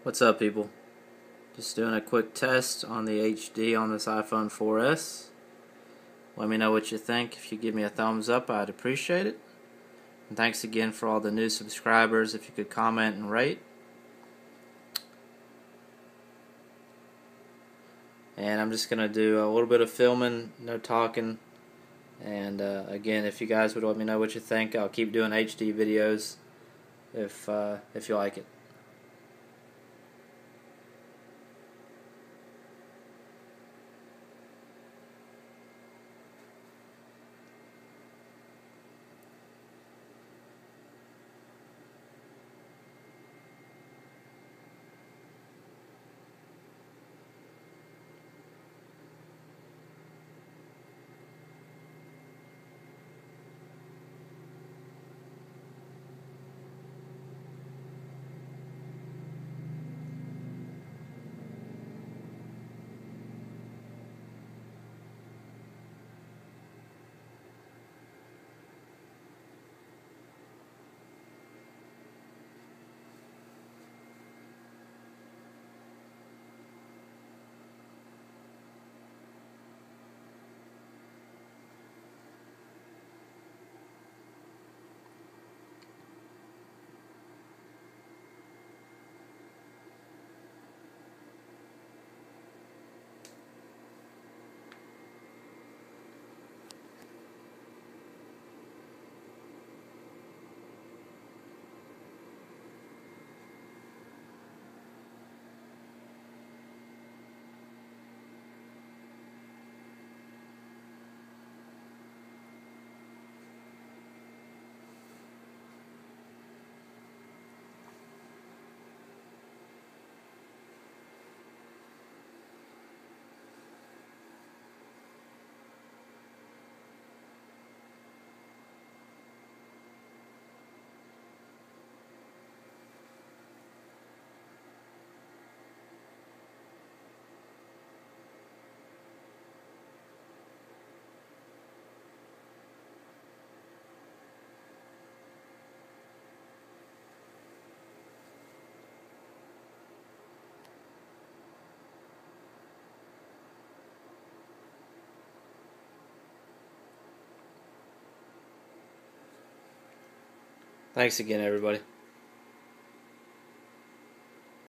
What's up, people? Just doing a quick test on the HD on this iPhone 4S. Let me know what you think. If you give me a thumbs up, I'd appreciate it. And thanks again for all the new subscribers. If you could comment and rate. And I'm just going to do a little bit of filming, no talking. And again, if you guys would let me know what you think, I'll keep doing HD videos if you like it. Thanks again, everybody.